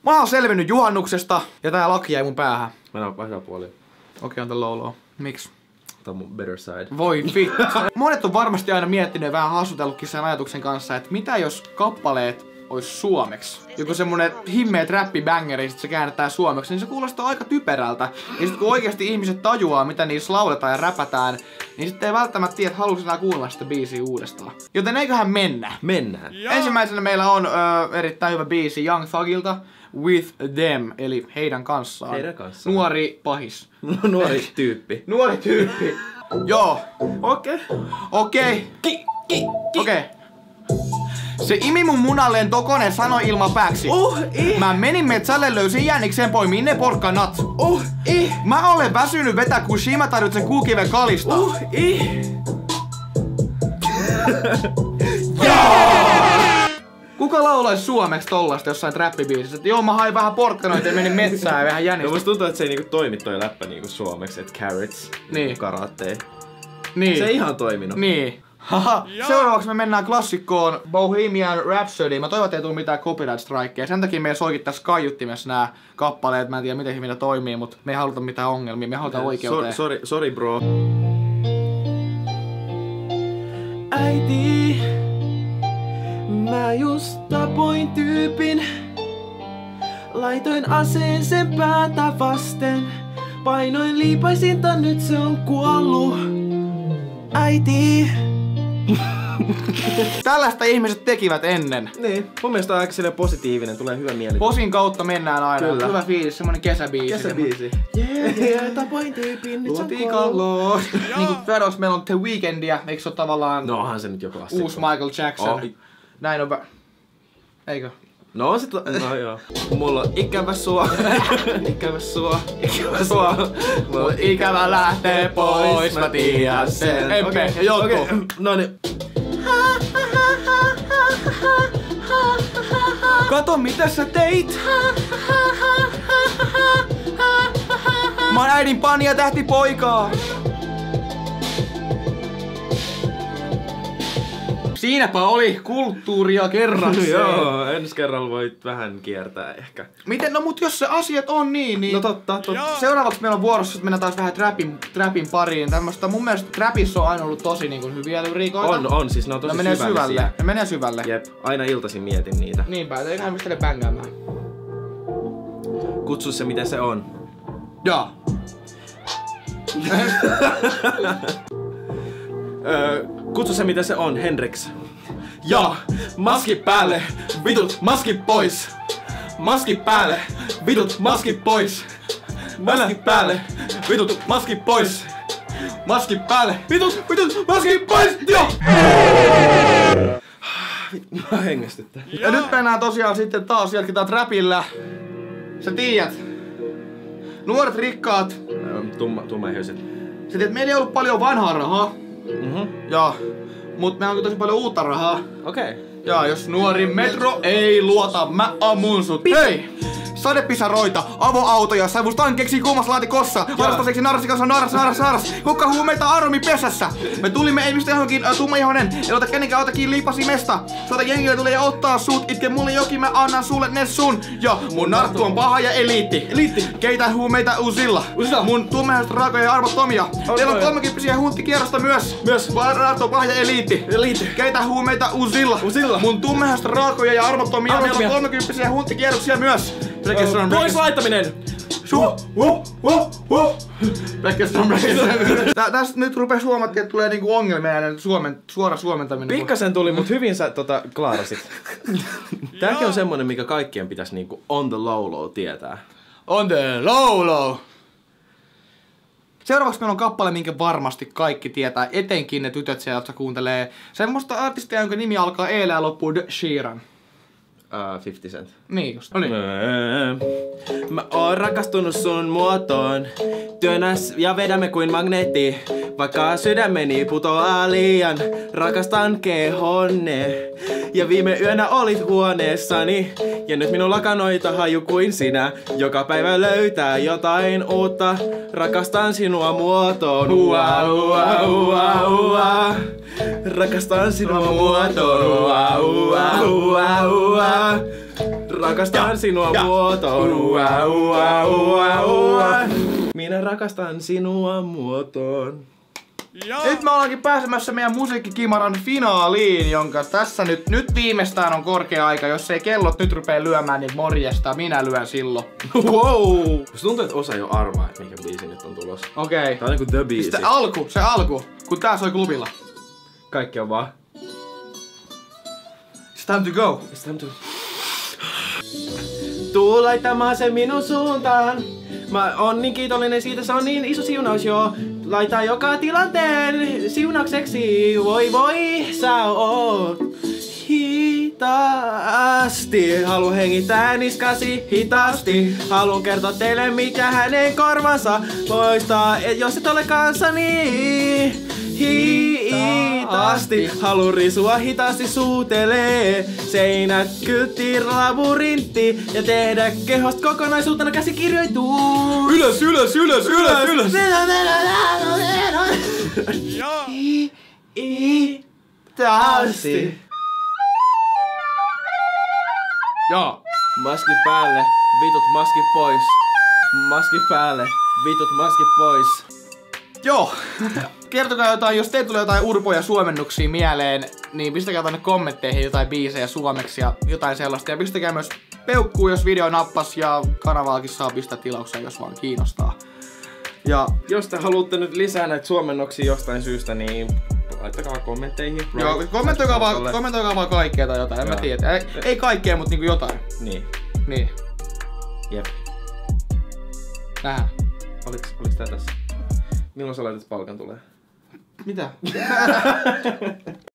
Mä oon selvinnyt juhannuksesta ja tää laki jäi mun päähän. Mä oon vaihdaa puolia. Okei, on tän low. Miksi? Tää on mun better side. Voi vittu. Monet on varmasti aina miettinyt ja vähän hassutellutkin sen ajatuksen kanssa, että mitä jos kappaleet ois suomeksi? Joku semmonen himmeet räppibängeri, sit se käännetään suomeksi, niin se kuulostaa aika typerältä. Ja sit kun oikeasti ihmiset tajuaa, mitä niissä lauletaan ja räpätään, niin sitten ei välttämättä tiedä, että haluaisi enää kuunnella sitä biisiä uudestaan. Joten eiköhän mennä. Mennään. Ensimmäisenä meillä on erittäin hyvä biisi Young Thugilta, With Them, eli heidän kanssaan. Heidän kanssaan. Nuori pahis. Nuori tyyppi. Nuori tyyppi. Joo. Okei. Okei. Se imi mun munalleen tokonen sanoi ilman pääksi. Mä menin metsälle, löysin jännikseen, poimiin ne porkkanat. Mä olen väsynyt vetää, kun Shima tarvitsee kuukiven kalista. Kuka laulaisi suomeksi tollasta jossain trappibiisissä? Että joo, mä hain vähän porkkanoita ja menin metsään ja vähän jännistä. No musta tuntuu, että se ei niinku toimi toi läppä niinku suomeksi, että carrots, niin. Karate. Niin. Se ei ihan toiminut. Niin. Haha. Seuraavaksi me mennään klassikkoon Bohemian Rhapsody. Mä toivon, että ei tule mitään copyright strikeja. Sen takia meidän soikittais kaiuttimessa nämä kappaleet. Mä en tiedä miten hyvin ne toimii, mutta me ei haluta mitään ongelmia. Me halutaan oikeuteen. Sorry bro. Äiti, mä just tapoin tyypin. Laitoin aseen sen päätä vasten. Painoin liipaisinta, nyt se on kuollut. Äiti. Tällaista ihmiset tekivät ennen. Niin, mun mielestä on aika silleen positiivinen, tulee hyvä mieli. Posin kautta mennään aina. Kyllä. Hyvä fiilis, semmonen kesäbiisi. Kesäbiisi. Tapoin tyypin, nyt se on Luotikallo. Niinku seuraavaksi meillä on The Weekndia, eikö se ole tavallaan No onhan se nyt joku klassikko. uusi Michael Jackson? Näin on eikö? No on sit, no joo. Mulla on ikävä sua, ikävä sua, ikävä sua. Mulla on ikävä lähtee pois, mä tiedän sen. Empe ja Jotko. Okei, no niin. Kato mitä sä teit! Mä oon äidin Pania tähti poikaa! Siinäpä oli kulttuuria kerrakseen. Joo, ensi kerralla voit vähän kiertää ehkä. Miten? No mut jos se asiat on niin... No totta. Seuraavaksi meillä on vuorossa, että mennään taas vähän trapin pariin. Tämmöstä mun mielestä trapissa on aina ollut tosi niin kuin hyviä lyriikoita. On siis, ne on tosi syvälle. Ne menee syvälle. Jep, aina iltaisin mietin niitä. Niinpä, eiköhän mistä ne bängäämään. Kutsu se mitä se on. Jaa. Kutsu se mitä se on, Hendrix. Ja maskit päälle, vitut maskit pois. Maskit päälle, vitut maskit pois. Maskit päälle, vitut maskit pois. Maskit päälle, vitut maskit pois. Joo! Mä hengästyttää. Ja nyt mennään tosiaan sitten taas jatketaan trapillä. Sä tiedät. Nuoret rikkaat. Tummaihoiset. Sä tiedät, meillä ei ollut paljon vanhaa rahaa. Ja, mut meillä on tosi paljon uutta rahaa. Okei. Ja jos nuori metro ei luota, mä ammun sut. Hei! Sadepisaroita, avoautoja, savustan keksii kuumassa laatikossa. Harrastaseksi narrasi kanssa narras. Hukka huumeita aromi pesässä. Me tulimme ei mistä johonkin tummaihonen. Ei ota kenenkään ota kiinni liipasi mesta. Suota jengillä tulee ja ottaa sut. Itke mulle jokin, mä annan sulle ne sun. Ja mun narttu on paha ja eliitti. Keitä huumeita Uzilla. Mun tummaihoista raakoja ja arvottomia. Teillä on 30 hunttikierrosta myös. Narttu on paha ja eliitti. Keitä huumeita Uzilla. Mun tummaihoista raakoja ja arvottomia. Meillä on 30 hunttikierroksia myös. Pois laittaminen! Tästä nyt rupes huomattiin, että tulee niinku ongelmia näiden suora suomentaminen. Pikkasen tuli, mut hyvin sä klaarasit. Tääkin on semmonen, mikä kaikkien pitäisi niinku on the low tietää. On the low. Seuraavaksi meillä on kappale, minkä varmasti kaikki tietää, etenkin ne tytöt siellä, jotka kuuntelee semmoista artistia, jonka nimi alkaa E-llä ja loppuu Ed Sheeran. 50 Cent. Niin just. No niin. Mä oon rakastunut sun muotoon. Työnnäs ja vedämme kuin magneetti. Vaikka sydämeni putoaa liian. Rakastan kehonne. Ja viime yönä olit huoneessani. Ja nyt minun lakanoita haju kuin sinä. Joka päivä löytää jotain uutta. Rakastan sinua muotoon. Rakastan sinua muotoon. Rakastan sinua muotoon. Ua, ua, ua, ua. Minä rakastan sinua muotoon. Nyt me ollaankin pääsemässä meidän musiikkikimaran finaaliin, jonka tässä nyt viimeistään on korkea aika. Jos ei kellot nyt rupee lyömään, niin morjesta. Minä lyön silloin. Wow! Musta tuntuu, että osa jo arvaa, että mikä biisi nyt on tulossa. Okei. Tää on niinku the biisi. Se alku, kun tää soi klubilla. Kaikki on vaan. It's time to go. It's time to... Tuu laittamaan se minun suuntaan. Mä oon niin kiitollinen siitä, se on niin iso siunaus joo. Laita joka tilanteen siunaukseksi. Voi voi, sä oot hitaasti. Haluan hengittää niskasi hitaasti. Haluan kertoa teille mikä hänen korvansa poistaa. Jos et ole kanssani hitaasti. Haluan risua hitaasti suutelee. Seinät kyltti labyrintti. Ja tehdä kehosta kokonaisuutena käsikirjoitus. Ylös, ylös, ylös, ylös, ylös. Hitaasti. Joo. Maski päälle, vitut maskit pois. Maski päälle, vitut maskit pois. Joo. Kertokaa jotain, jos teille tulee jotain urpoja suomennuksia mieleen, niin pistäkää tänne kommentteihin jotain biisejä suomeksi ja jotain sellaista. Ja pistäkää myös peukkuu, jos video nappas, ja kanavaakin saa pistää tilaukseen, jos vaan kiinnostaa. Ja jos te haluatte nyt lisää näitä suomennoksia jostain syystä, niin laittakaa kommentteihin. Joo, kommentoikaa vaan kaikkea tai jotain, en mä tiedä. Ei kaikkea, mutta niinku jotain. Niin. Jep. Nähdään. Oliks tää tässä? Milloin sä laitat palkan tulee? Mitä?